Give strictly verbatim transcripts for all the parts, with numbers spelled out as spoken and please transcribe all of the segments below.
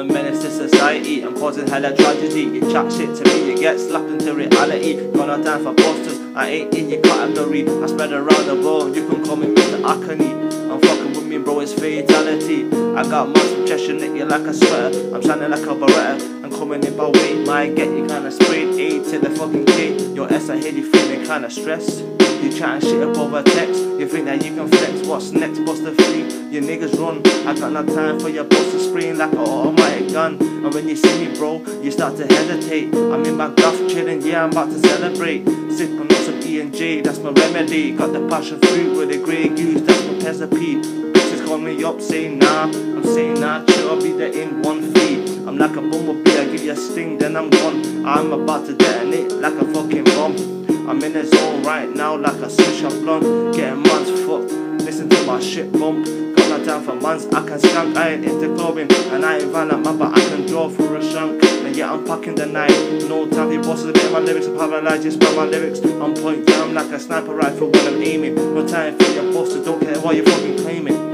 a menace to society, I'm causing hella tragedy. You chat shit to me, you get slapped into reality. Got no time for posters, I ain't in your category. I spread around the world, you can call me Mister Akani. I'm fucking with me, bro, it's fatality. I got muscle from Cheshire, knit you like a sweater. I'm shining like a Beretta, I'm coming in by weight. Might get you kinda sprayed, A to the fucking K. Your S, I hear you feeling kinda stressed. You chatting shit up over text, you think that you can flex. What's next, bust the free, your niggas run. I got no time for your boss to scream like an automatic gun. And when you see me, bro, you start to hesitate. I'm in my guff chilling, yeah, I'm about to celebrate. Sipping on some E and J, that's my remedy. Got the passion fruit with the grey goose, that's my recipe. Bitches call me up, saying nah, I'm saying nah, chill, I'll be there in one feet. I'm like a bumblebee, I give you a sting, then I'm gone. I'm about to detonate like a fucking bomb. I'm in the zone right now like a switch up blunt. Getting man's fucked, listen to my shit bump. Got no time for mans, I can skunk. I ain't into clubbing, and I ain't violent man, but I can draw for a shank. And yeah, I'm packing the night. No time for bosses, get my lyrics, I'm paralyzed, just by my lyrics. I'm point down like a sniper rifle when I'm aiming. No time for your bosses, don't care what you're fucking claiming.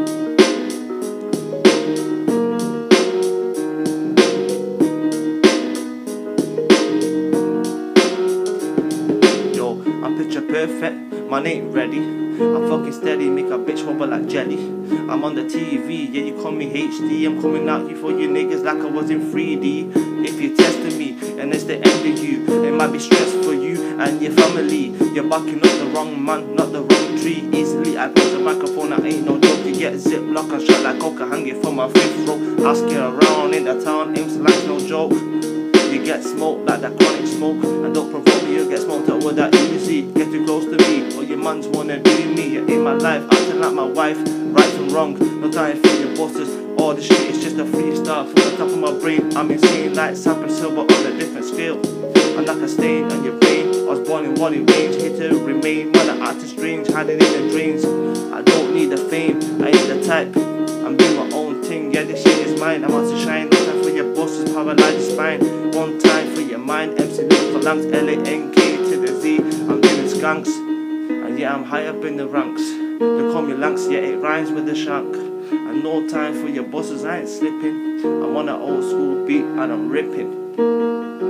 I'm picture perfect, man ain't ready. I'm fucking steady, make a bitch wobble like jelly. I'm on the T V, yeah you call me H D. I'm coming out here for you niggas like I was in three D. If you're testing me and it's the end of you, it might be stress for you and your family. You're backing up the wrong man, not the wrong tree. Easily I put the microphone, I ain't no joke. You get ziplock and shot like coca, hang it from my fifth row. Ask you around in the town, aims like no joke. You get smoked like that chronic smoke. And don't provoke me, you get smoked up with that easy. Get too close to me, or your mans wanna do me. You're in my life, acting like my wife, right and wrong. No time for your bosses, all this shit is just a freestyle. From the top of my brain, I'm insane like Sapper Silver on a different scale. I'm like a stain on your brain. I was born in Wally Range, here to remain. Man, I'm acting strange, hiding in the drains. I don't need the fame, I ain't the type. I'm doing my own thing, yeah this shit is mine. I'm out to shine, no time for your bosses, paralyzed spine. One time for your mind, M C Luke for Lanks, L A N K to the Z. I'm doing skunks, and yeah I'm high up in the ranks. They call me Lanks, yeah it rhymes with the shank. And no time for your bosses, I ain't slipping. I'm on an old school beat and I'm ripping.